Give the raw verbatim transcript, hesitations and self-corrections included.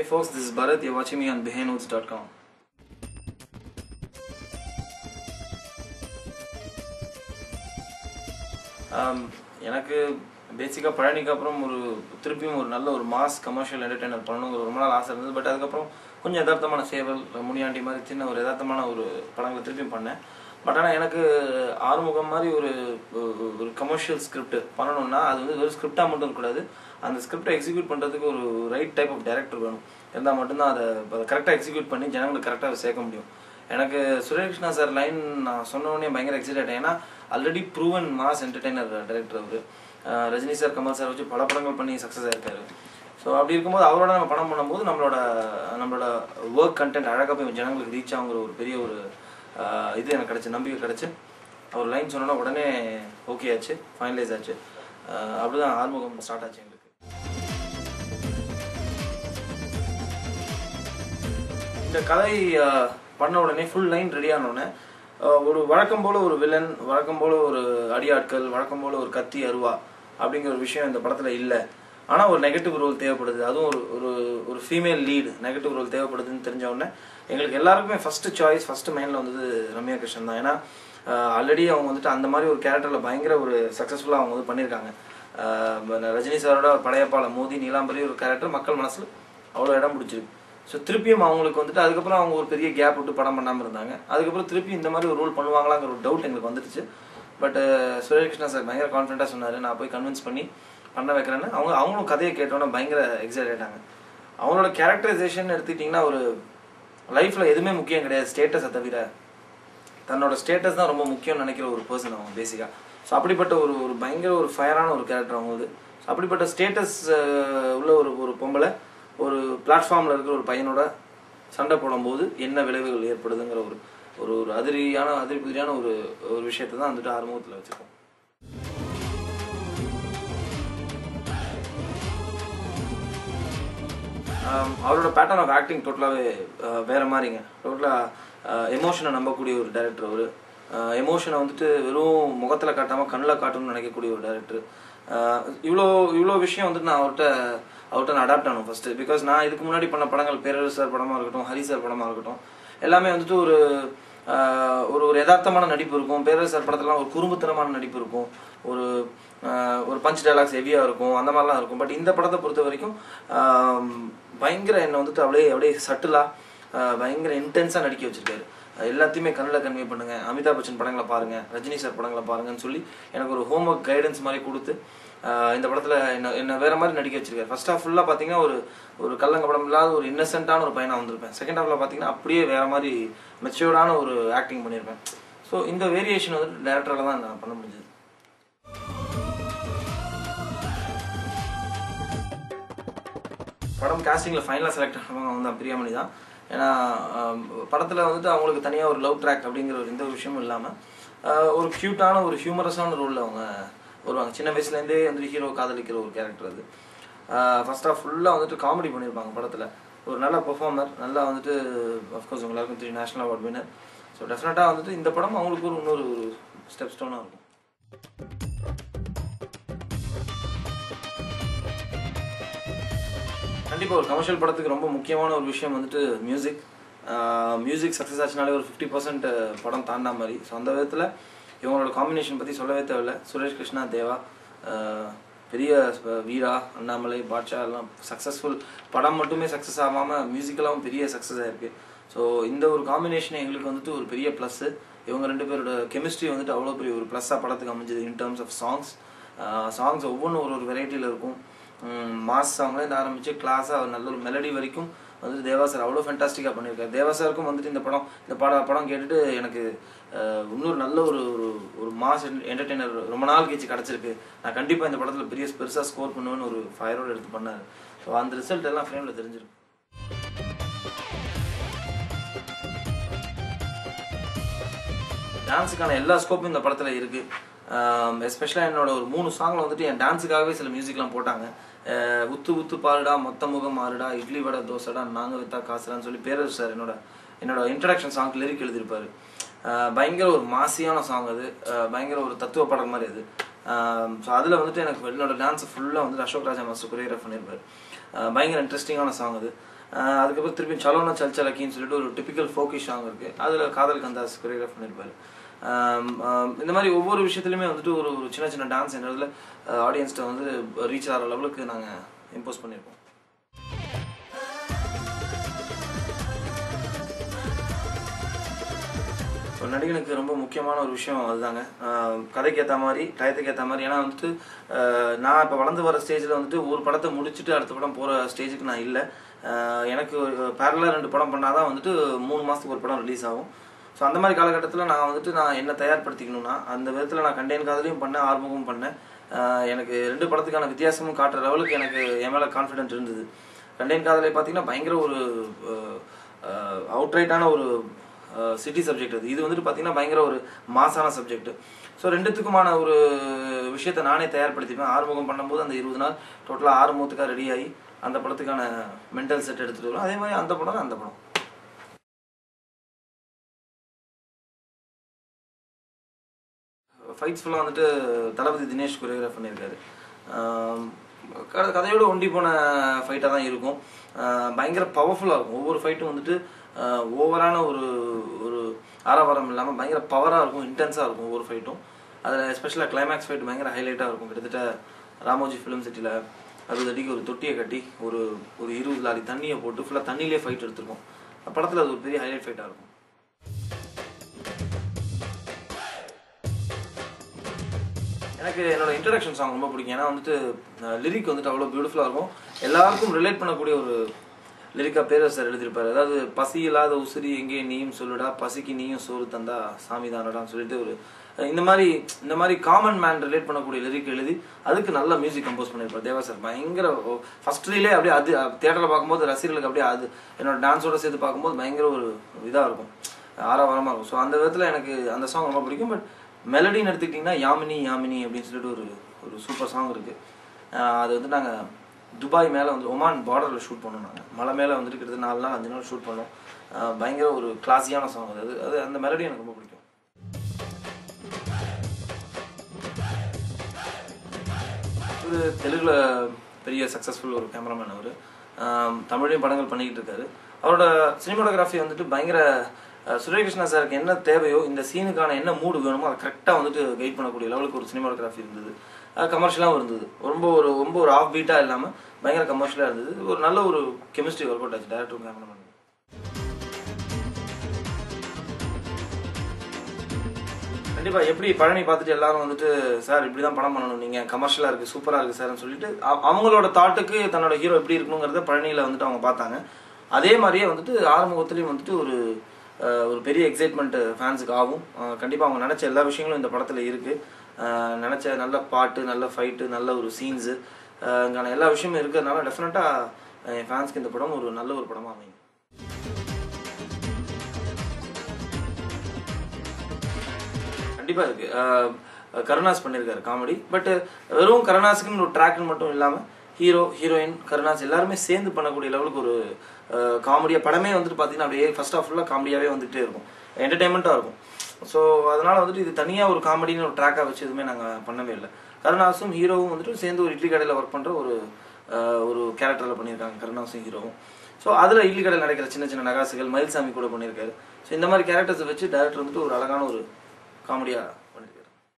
folks, this is Bharath. You're watching me on behind notes dot com. Um, எனக்கு பேசிக்காக பழனிக்கு அப்புறம் ஒரு திருப்பியும் ஒரு நல்ல ஒரு மாஸ் கமர்ஷியல் என்டர்டெய்னர் பண்ணணுங்கிற ரொம்ப நாள் ஆசை இருந்தது. பட் அதுக்கப்புறம் கொஞ்சம் யதார்த்தமான சேவல், முனியாண்டி மாதிரி சின்ன ஒரு யதார்த்தமான ஒரு படங்களை திருப்பியும் பண்ணேன். பட் ஆனால் எனக்கு ஆறுமுகம் மாதிரி ஒரு ஒரு கமர்ஷியல் ஸ்கிரிப்ட் பண்ணணும்னா அது வந்து வெறும் ஸ்கிரிப்டாக மட்டும் இருக்கக்கூடாது. அந்த ஸ்கிரிப்டை எக்ஸிக்யூட் பண்ணுறதுக்கு ஒரு ரைட் டைப் ஆஃப் டைரக்டர் வேணும். இருந்தால் மட்டும்தான் அதை கரெக்டாக எக்ஸிக்யூட் பண்ணி ஜனங்களுக்கு கரெக்டாக சேர்க்க முடியும். எனக்கு சுரேஷ்ணா சார் லைன் நான் சொன்னோடனே பயங்கர எக்ஸைட் ஆகிட்டேன். ஏன்னா already proven mass entertainer director அவர். ரஜினி சார், கமல் சார் வச்சு பல படங்கள் பண்ணி சக்ஸஸ் ஆகிருக்காரு. ஸோ அப்படி இருக்கும்போது அவரோட நம்ம படம் பண்ணும்போது நம்மளோட நம்மளோட ஒர்க் கண்டென்ட் அழகாக போய் ஜனங்களுக்கு ரீச் ஆகுங்கிற ஒரு பெரிய ஒரு இது எனக்கு கிடச்சி, நம்பிக்கை கிடச்சி. அவர் லைன் சொன்னோன்னா உடனே ஓகே ஆச்சு, ஃபைனலைஸ் ஆச்சு. அப்படி தான் ஆறுமுகம் ஸ்டார்ட் ஆச்சு எங்களுக்கு. இந்த கதை பண்ண உடனே ஃபுல் லைன் ரெடி ஆனோடனே ஒரு வழக்கம் போல் ஒரு வில்லன், வழக்கம் போல் ஒரு அடியாட்கள், வழக்கம் போல் ஒரு கத்தி அருவா அப்படிங்கிற ஒரு விஷயம் இந்த படத்தில் இல்லை. ஆனால் ஒரு நெகட்டிவ் ரோல் தேவைப்படுது, அதுவும் ஒரு ஒரு ஒரு ஃபீமேல் லீடு நெகட்டிவ் ரோல் தேவைப்படுதுன்னு தெரிஞ்ச உடனே எங்களுக்கு எல்லாருக்குமே ஃபஸ்ட்டு சாய்ஸ், ஃபஸ்ட்டு மைண்டில் வந்தது ரம்யா கிருஷ்ணன் தான். ஏன்னா ஆல்ரெடி அவங்க வந்துட்டு அந்த மாதிரி ஒரு கேரக்டரில் பயங்கர ஒரு சக்ஸஸ்ஃபுல்லாக அவங்க வந்து பண்ணியிருக்காங்க. ரஜினி சாரோட படையப்பால மோதி நீலாம்பரி ஒரு கேரக்டர் மக்கள் மனசில் அவ்வளோ இடம் பிடிச்சிருக்கு. ஸோ திருப்பியும் அவங்களுக்கு வந்துட்டு அதுக்கப்புறம் அவங்க ஒரு பெரிய கேப் விட்டு படம் பண்ணாமல் இருந்தாங்க. அதுக்கப்புறம் திருப்பி இந்த மாதிரி ஒரு ரோல் பண்ணுவாங்களாங்கிற ஒரு டவுட் எங்களுக்கு வந்துடுச்சு. பட் சுரேஷ்கிருஷ்ணா சார் பயங்கர கான்ஃபிடென்ட்டாக சொன்னார், நான் போய் கன்வின்ஸ் பண்ணி பண்ண வைக்கிறேன்னு. அவங்க அவங்களும் கதையை கேட்டோன்னா பயங்கர எக்ஸைட் ஆகிட்டாங்க. அவங்களோட கேரக்டரைசேஷன் எடுத்துக்கிட்டிங்கன்னா ஒரு லைஃப்பில் எதுவுமே முக்கியம் கிடையாது ஸ்டேட்டஸை தவிர, தன்னோட ஸ்டேட்டஸ் தான் ரொம்ப முக்கியம்னு நினைக்கிற ஒரு பர்சன் அவங்க பேசிக்காக. ஸோ அப்படிப்பட்ட ஒரு ஒரு பயங்கர ஒரு ஃபயரான ஒரு கேரக்டர் அவங்க வந்து. அப்படிப்பட்ட ஸ்டேட்டஸ் உள்ள ஒரு ஒரு பொம்பளை ஒரு பிளாட்ஃபார்மில் இருக்கிற ஒரு பையனோட சண்டை போடும்போது என்ன விளைவுகள் ஏற்படுதுங்கிற ஒரு ஒரு ஒரு அதிரியான அதிரி புதிரியான ஒரு ஒரு விஷயத்தை தான் வந்துட்டு ஆறுமுகத்தில் வச்சுருக்கோம். அவரோட பேட்டர்ன் ஆஃப் ஆக்டிங் டோட்டலாகவே வேறு மாதிரிங்க. டோட்டலாக எமோஷனை நம்பக்கூடிய ஒரு டைரக்டர் அவர். எமோஷனை வந்துட்டு வெறும் முகத்தில் காட்டாமல் கண்ணில் காட்டணும்னு நினைக்கக்கூடிய ஒரு டைரக்டர். இவ்வளோ இவ்வளோ விஷயம் வந்துட்டு நான் அவர்கிட்ட அவர்கிட்ட நான் அடாப்ட் ஆகணும் ஃபஸ்ட்டு. பிகாஸ் நான் இதுக்கு முன்னாடி பண்ண படங்கள் பேரரசு சார் படமாக இருக்கட்டும், ஹரி சார் படமாக இருக்கட்டும், எல்லாமே வந்துட்டு ஒரு ஒரு ஒரு யதார்த்தமான நடிப்பு இருக்கும். பேரரசு சார் படத்துலலாம் ஒரு குறும்புத்தனமான நடிப்பு இருக்கும், ஒரு ஒரு பஞ்ச் டைலாக்ஸ் ஹெவியாக இருக்கும், அந்த மாதிரிலாம் இருக்கும். பட் இந்த படத்தை பொறுத்த வரைக்கும் பயங்கர என்னை வந்துட்டு அப்படியே அப்படியே சட்டிலாக பயங்கர இன்டென்ஸாக நடிக்க வச்சுருக்காரு. எல்லாத்தையுமே கண்ணில் கன்வே பண்ணுங்கள், அமிதாப் பச்சன் படங்களை பாருங்கள், ரஜினி சார் படங்களை பாருங்கன்னு சொல்லி எனக்கு ஒரு ஹோம் ஒர்க் கைடன்ஸ் மாதிரி கொடுத்து இந்த படத்தில் என்ன என்ன வேறு மாதிரி நடிக்க வச்சிருக்காரு. ஃபர்ஸ்ட் ஹாஃப் ஃபுல்லாக பார்த்தீங்கன்னா ஒரு ஒரு கல்லங்க படம் இல்லாத ஒரு இன்னசென்ட்டான ஒரு பையனாக வந்திருப்பேன். செகண்ட் ஹாஃபில் பார்த்தீங்கன்னா அப்படியே வேறு மாதிரி மெச்சூர்டான ஒரு ஆக்டிங் பண்ணியிருப்பேன். ஸோ இந்த வேரியேஷன் வந்துட்டு டேரக்டரால் தான் நான் பண்ண முடிஞ்சது. படம் காஸ்டிங்கில் ஃபைனலாக செலக்ட் ஆனவங்க அவங்க தான் பிரியாமணி தான். ஏன்னா படத்தில் வந்துட்டு அவங்களுக்கு தனியாக ஒரு லவ் ட்ராக் அப்படிங்கிற ஒரு எந்த ஒரு விஷயமும் இல்லாமல் ஒரு க்யூட்டான ஒரு ஹியூமரஸான ரோலில் அவங்க வருவாங்க. சின்ன வயசுலேருந்தே வந்துட்டு ஹீரோ காதலிக்கிற ஒரு கேரக்டர் அது. ஃபர்ஸ்ட் ஆஃப் ஃபுல்லாக வந்துட்டு காமெடி பண்ணியிருப்பாங்க படத்தில். ஒரு நல்ல பெர்ஃபார்மர், நல்லா வந்துட்டு அஃப்கோர்ஸ் உங்களுக்கும் தெரியும் நேஷனல் அவார்ட் வின்னர். ஸோ டெஃபினட்டாக வந்துட்டு இந்த படம் அவங்களுக்கு ஒரு இன்னொரு ஒரு ஸ்டெப் ஸ்டோனாக இருக்கும். கண்டிப்பாக ஒரு கமர்ஷியல் படத்துக்கு ரொம்ப முக்கியமான ஒரு விஷயம் வந்துட்டு மியூசிக். மியூசிக் சக்ஸஸ் ஆச்சுனாலே ஒரு ஃபிஃப்டி பர்சன்ட் படம் தாண்டா மாதிரி. ஸோ அந்த விதத்தில் இவங்களோட காம்பினேஷன் பற்றி சொல்லவே தேவையில்லை. சுரேஷ் கிருஷ்ணா, தேவா, பெரிய வீரா, அண்ணாமலை, பாட்ஷா எல்லாம் சக்ஸஸ்ஃபுல். படம் மட்டுமே சக்ஸஸ் ஆகாமல் மியூசிக்கெல்லாம் பெரிய சக்ஸஸ் ஆகிருக்கு. ஸோ இந்த ஒரு காம்பினேஷன் எங்களுக்கு வந்துட்டு ஒரு பெரிய ப்ளஸ்ஸு. இவங்க ரெண்டு பேரோட கெமிஸ்ட்ரி வந்துட்டு அவ்வளோ பெரிய ஒரு ப்ளஸ்ஸாக படத்துக்கு அமைஞ்சது. In terms of songs songs ஒவ்வொன்றும் ஒரு ஒரு வெரைட்டியில் இருக்கும். மாஸ் சாங்லேருந்து ஆரம்பித்து கிளாஸாக நல்ல ஒரு மெலடி வரைக்கும் வந்துட்டு தேவா சார் அவ்வளோ ஃபேண்டாஸ்டிக்காக பண்ணியிருக்காரு. தேவா சாருக்கும் வந்துட்டு இந்த படம் இந்த பட படம் கேட்டுட்டு எனக்கு இன்னொரு நல்ல ஒரு ஒரு மாஸ் என்டர்டெய்னர் ரொம்ப நாள் கழிச்சு கிடச்சிருக்கு, நான் கண்டிப்பாக இந்த படத்தில் பெரிய பெருசாக ஸ்கோர் பண்ணுவேன்னு ஒரு ஃபயரோடு எடுத்து பண்ணார். ஸோ அந்த ரிசல்ட் எல்லாம் ஃப்ரேமில் தெரிஞ்சிருக்கு. டான்ஸுக்கான எல்லா ஸ்கோப்பும் இந்த படத்தில் இருக்குது. எஸ்பெஷலாக என்னோட ஒரு மூணு சாங்கில் வந்துட்டு என் டான்ஸுக்காகவே சில மியூசிக்லாம் போட்டாங்க. உத்து உத்து பாருடா, மொத்த முகம் மாறுடா, இட்லி வடை தோசைடா, நாங்கள் வித்தா காசுடான்னு சொல்லி பேரரசு சார் என்னோட என்னோட இன்ட்ரடக்ஷன் சாங்க்கு லிரிக் எழுதியிருப்பார். பயங்கர ஒரு மாசியான சாங் அது, பயங்கர ஒரு தத்துவ படம் மாதிரி அது. ஸோ அதில் வந்துட்டு எனக்கு என்னோட டான்ஸை ஃபுல்லாக வந்துட்டு அசோக் ராஜா மாஸ்டர் கொரியோகிராஃப் பண்ணியிருப்பார். பயங்கர இன்ட்ரெஸ்டிங்கான சாங் அது. அதுக்கப்புறம் திருப்பி சலோனா சல்ச்சலக்கின்னு சொல்லிட்டு ஒரு டிபிக்கல் ஃபோக்கிஷ் சாங் இருக்குது. அதில் காதல் கந்தாஸ் கொரியோகிராஃப் பண்ணியிருப்பார். இந்த மாதிரி ஒவ்வொரு விஷயத்துலையுமே வந்துட்டு ஒரு ஒரு சின்ன சின்ன டான்ஸ் என்னதில் ஆடியன்ஸ்ட்டை வந்து ரீச் ஆகிற லெவலுக்கு நாங்கள் இம்போஸ் பண்ணியிருக்கோம். ஒரு நடிகனுக்கு ரொம்ப முக்கியமான ஒரு விஷயம் அதுதாங்க, கதைக்கு ஏற்ற மாதிரி டயத்துக்கு ஏற்ற மாதிரி. ஏன்னா வந்துட்டு நான் இப்போ வளர்ந்து வர ஸ்டேஜில் வந்துட்டு ஒரு படத்தை முடிச்சுட்டு அடுத்த படம் போகிற ஸ்டேஜுக்கு நான் இல்லை. எனக்கு பேரலாக ரெண்டு படம் பண்ணால் தான் வந்துட்டு மூணு மாதத்துக்கு ஒரு படம் ரிலீஸ் ஆகும். ஸோ அந்த மாதிரி காலகட்டத்தில் நான் வந்துட்டு நான் என்ன தயார்படுத்திக்கணும்னா அந்த விதத்தில் நான் கண்டெயின் காதலையும் பண்ணேன், ஆறுமுகம் பண்ணேன். எனக்கு ரெண்டு படத்துக்கான வித்தியாசமும் காட்டுற லெவலுக்கு எனக்கு என் மேலே கான்ஃபிடென்ட் இருந்தது. கண்டெயின் காதலை பார்த்தீங்கன்னா பயங்கர ஒரு அவுட்ரைட்டான ஒரு சிட்டி சப்ஜெக்ட் அது. இது வந்துட்டு பார்த்தீங்கன்னா பயங்கர ஒரு மாசான சப்ஜெக்ட். ஸோ ரெண்டுத்துக்குமான ஒரு விஷயத்தை நானே தயார்படுத்திப்பேன். ஆறுமுகம் பண்ணும்போது அந்த இருபது நாள் டோட்டலாக ஆறுமுகத்துக்காக ரெடி ஆகி அந்த படத்துக்கான மென்டல் செட் எடுத்துகிட்டு வரும். அதே மாதிரி அந்த படம் அந்த படம் ஃபைட்ஸ் ஃபுல்லாக வந்துட்டு தளபதி தினேஷ் கொரியோகிராஃப் பண்ணியிருக்காரு. கதையோடு ஒண்டி போன ஃபைட்டாக தான் இருக்கும். பயங்கர பவர்ஃபுல்லாக இருக்கும். ஒவ்வொரு ஃபைட்டும் வந்துட்டு ஓவரான ஒரு ஒரு ஆரவாரம் இல்லாமல் பயங்கர பவராக இருக்கும், இன்டென்ஸாக இருக்கும் ஒவ்வொரு ஃபைட்டும். அதில் எஸ்பெஷலாக கிளைமேக்ஸ் ஃபைட் பயங்கர ஹைலைட்டாக இருக்கும். கிட்டத்தட்ட ராமோஜி ஃபிலிம் சிட்டியில் அறுபது அடிக்கு ஒரு தொட்டியை கட்டி ஒரு ஒரு இருபது லாரி தண்ணியை போட்டு ஃபுல்லாக தண்ணியிலே ஃபைட் எடுத்துருக்கோம். படத்தில் அது ஒரு பெரிய ஹைலைட் ஃபைட்டாக இருக்கும். எனக்கு என்னோட இன்ட்ரடக்ஷன் சாங் ரொம்ப பிடிக்கும். ஏன்னா வந்துட்டு லிரிக் வந்துட்டு அவ்வளோ பியூட்டிஃபுல்லாக இருக்கும். எல்லாருக்கும் ரிலேட் பண்ணக்கூடிய ஒரு லிரிக்கா பேரர் சார் எழுதியிருப்பாரு. அதாவது பசி இல்லாத உசிரி எங்கே நீயும் சொல்லுடா, பசிக்கு நீயும் சோறு தந்தா சாமி தானடான்னு சொல்லிட்டு ஒரு இந்த மாதிரி இந்த மாதிரி காமன் மேன் ரிலேட் பண்ணக்கூடிய லிரிக் எழுதி அதுக்கு நல்ல மியூசிக் கம்போஸ் பண்ணியிருப்பார் தேவா சார். பயங்கர ஃபர்ஸ்ட் ரீலே அப்படியே அது தியேட்டரில் பார்க்கும்போது ரசிகர்களுக்கு அப்படியே அது என்னோட டான்ஸோட சேர்த்து பார்க்கும்போது பயங்கர ஒரு இதாக இருக்கும், ஆரவாரமாக இருக்கும். ஸோ அந்த விதத்தில் எனக்கு அந்த சாங் ரொம்ப பிடிக்கும். பட் மெலடின்னு எடுத்துக்கிட்டிங்கன்னா யாமினி யாமினி அப்படின்னு சொல்லிட்டு ஒரு ஒரு சூப்பர் சாங் இருக்குது. அது வந்து நாங்கள் துபாய் மேலே வந்து ஒமான் பார்டரில் ஷூட் பண்ணோம். நாங்கள் மலை மேலே வந்துட்டு கிட்டத்தட்ட நாலு நாள் அஞ்சு நாள் ஷூட் பண்ணோம். பயங்கர ஒரு கிளாஸியான சாங் அது. அது அந்த மெலடி எனக்கு ரொம்ப பிடிக்கும். ஒரு தெலுங்குல பெரிய சக்ஸஸ்ஃபுல் ஒரு கேமராமேன் அவர். தமிழையும் படங்கள் பண்ணிக்கிட்டு இருக்காரு. அவரோட சினிமாட்டோகிராஃபி வந்துட்டு பயங்கர சுரேகிருஷ்ணா சாருக்கு என்ன தேவையோ இந்த சீனுக்கான என்ன மூடு வேணுமோ அதை கரெக்டாக வந்துட்டு கைட் பண்ணக்கூடிய லெவலுக்கு ஒரு சினிமாட்டோகிராஃபி இருந்தது. கமர்ஷியலாகவும் இருந்தது. ரொம்ப ஒரு ரொம்ப ஒரு ஆஃப் பீட்டாக இல்லாமல் பயங்கர கமர்ஷியலாக இருந்தது. ஒரு நல்ல ஒரு கெமிஸ்ட்ரி ஒர்க் அவுட் ஆச்சு டேரக்டர் கேமராமேன். கண்டிப்பாக எப்படி பழனி பார்த்துட்டு எல்லாரும் வந்துட்டு சார் இப்படி தான் படம் பண்ணணும், நீங்கள் கமர்ஷியலாக இருக்குது சூப்பராக இருக்குது சார்னு சொல்லிட்டு அவங்களோட தாட்டுக்கு தன்னோட ஹீரோ எப்படி இருக்கணுங்கிறத பழனியில் வந்துட்டு அவங்க பார்த்தாங்க. அதே மாதிரியே வந்துட்டு ஆறுமுகத்துலேயும் வந்துட்டு ஒரு ஒரு பெரிய எக்ஸைட்மெண்ட் ஃபேன்ஸுக்கு ஆகும். கண்டிப்பாக அவங்க நினச்ச எல்லா விஷயங்களும் இந்த படத்தில் இருக்குது. நினச்ச நல்ல பாட்டு, நல்ல ஃபைட்டு, நல்ல ஒரு சீன்ஸு, இங்கான எல்லா விஷயமும் இருக்கிறதுனால டெஃபினட்டாக என் ஃபேன்ஸ்க்கு இந்த படம் ஒரு நல்ல ஒரு படமாக அமையும். கண்டிப்பாக இருக்குது. கருணாஸ் பண்ணியிருக்காரு காமெடி. பட் வெறும் கருணாஸுக்குன்னு ஒரு ட்ராக்னு மட்டும் இல்லாமல் ஹீரோ ஹீரோயின் கருணாஸ் எல்லாருமே சேர்ந்து பண்ணக்கூடிய லெவலுக்கு ஒரு காமெடியாக படமே வந்துட்டு பார்த்தீங்கன்னா அப்படியே ஃபர்ஸ்ட் ஆஃப் ஃபுல்லாக காமெடியாகவே வந்துகிட்டே இருக்கும், என்டர்டெயின்மெண்ட்டாக இருக்கும். ஸோ அதனால் வந்துட்டு இது தனியாக ஒரு காமெடின்னு ஒரு ட்ராக்காக வச்சு எதுவுமே நாங்கள் பண்ணவே இல்லை. கருணாஸும் ஹீரோவும் வந்துட்டு சேர்ந்து ஒரு இட்லி கடையில் ஒர்க் பண்ணுற ஒரு ஒரு கேரக்டரில் பண்ணியிருக்காங்க கருணாஸும் ஹீரோவும். ஸோ அதில் இட்லி கடையில் நடக்கிற சின்ன சின்ன நகாசுகள் மயில்சாமி கூட பண்ணியிருக்காரு. ஸோ இந்த மாதிரி கேரக்டர்ஸை வச்சு டேரக்டர் வந்துட்டு ஒரு அழகான ஒரு காமெடியாக பண்ணியிருக்காரு.